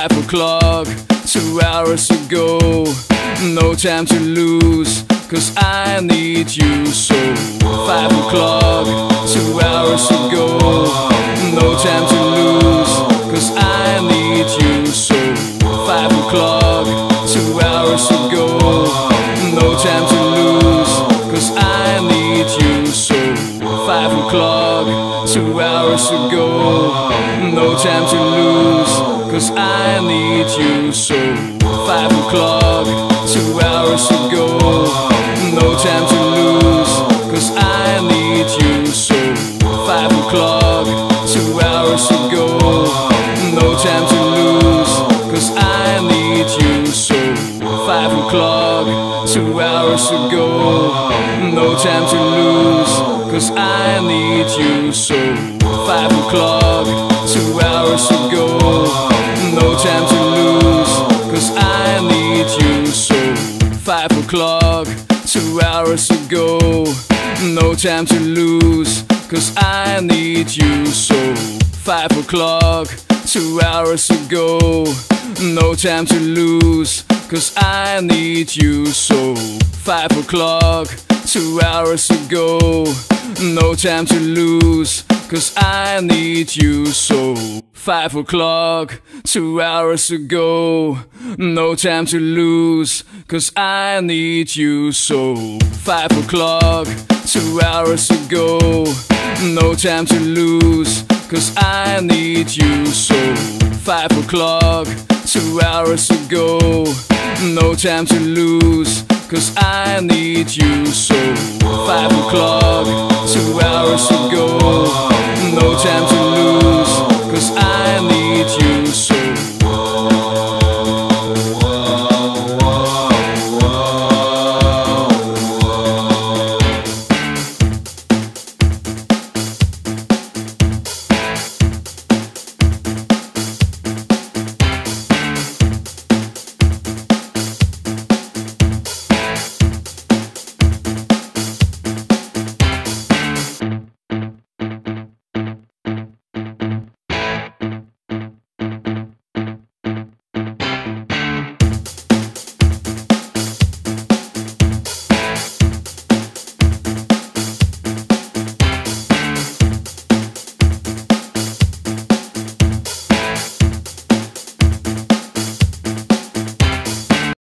5 o'clock, 2 hours ago. No time to lose, 'cause I need you so. 5 o'clock, 2 hours ago. No time to lose, 'cause I need you so. 5 o'clock, 2 hours ago. No time to lose, 'cause I need you so. 5 o'clock, 2 hours ago. No time to lose, 'cause I need you so. 5 o'clock, 2 hours ago. No time to lose, 'cause I need you so. 5 o'clock, 2 hours ago. No time to lose, 'cause I need you so. 5 o'clock, 2 hours ago. No time to lose, 'cause I need you so. 5 o'clock, 2 hours ago. No time to lose, 'cause I need you so. 5 o'clock, 2 hours ago. No time to lose, 'cause I need you so. 5 o'clock, 2 hours ago. No time to lose, 'cause I need you so. 5 o'clock, 2 hours ago. No time to lose, 'cause I need you so. 5 o'clock, 2 hours ago. No time to lose, 'cause I need you so. 5 o'clock, 2 hours ago. No time to lose, 'cause I need you so. 5 o'clock, 2 hours ago. No time to lose, 'cause I need you so.